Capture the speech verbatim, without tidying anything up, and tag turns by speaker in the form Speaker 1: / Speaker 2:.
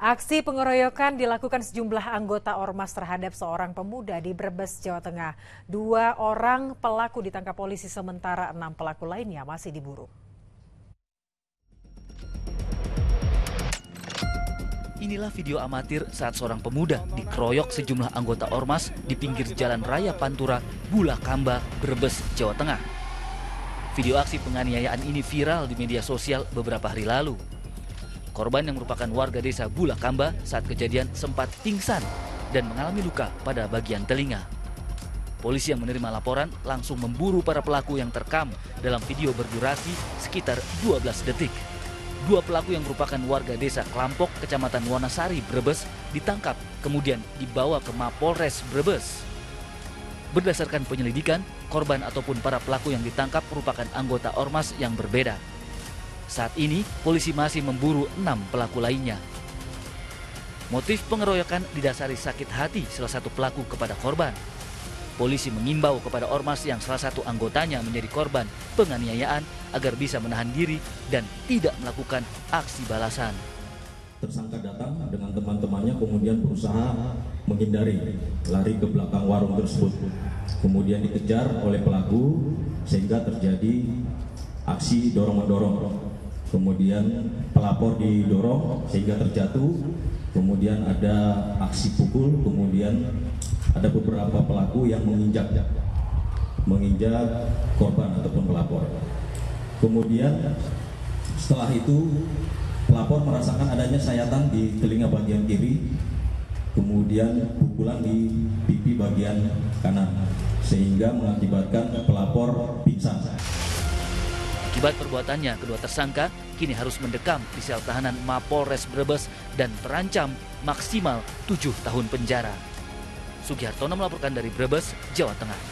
Speaker 1: Aksi pengeroyokan dilakukan sejumlah anggota ormas terhadap seorang pemuda di Brebes, Jawa Tengah. Dua orang pelaku ditangkap polisi sementara enam pelaku lainnya masih diburu.
Speaker 2: Inilah video amatir saat seorang pemuda dikeroyok sejumlah anggota ormas di pinggir Jalan Raya Pantura, Bulakamba, Brebes, Jawa Tengah. Video aksi penganiayaan ini viral di media sosial beberapa hari lalu. Korban yang merupakan warga desa Bulakamba saat kejadian sempat pingsan dan mengalami luka pada bagian telinga. Polisi yang menerima laporan langsung memburu para pelaku yang terekam dalam video berdurasi sekitar dua belas detik. Dua pelaku yang merupakan warga desa Klampok, Kecamatan Wanasari, Brebes, ditangkap kemudian dibawa ke Mapolres Brebes. Berdasarkan penyelidikan, korban ataupun para pelaku yang ditangkap merupakan anggota ormas yang berbeda. Saat ini, polisi masih memburu enam pelaku lainnya. Motif pengeroyokan didasari sakit hati salah satu pelaku kepada korban. Polisi mengimbau kepada ormas yang salah satu anggotanya menjadi korban penganiayaan agar bisa menahan diri dan tidak melakukan aksi balasan.
Speaker 3: Tersangka datang dengan teman-temannya kemudian berusaha menghindari, lari ke belakang warung tersebut. Kemudian dikejar oleh pelaku sehingga terjadi aksi dorong-mendorong. Kemudian pelapor didorong sehingga terjatuh. Kemudian ada aksi pukul, kemudian ada beberapa pelaku yang menginjak menginjak korban ataupun pelapor. Kemudian setelah itu pelapor merasakan adanya sayatan di telinga bagian kiri, kemudian pukulan di pipi bagian kanan, sehingga mengakibatkan pelapor pingsan.
Speaker 2: Akibat perbuatannya, kedua tersangka kini harus mendekam di sel tahanan Mapolres Brebes dan terancam maksimal tujuh tahun penjara. Sugihartono melaporkan dari Brebes, Jawa Tengah.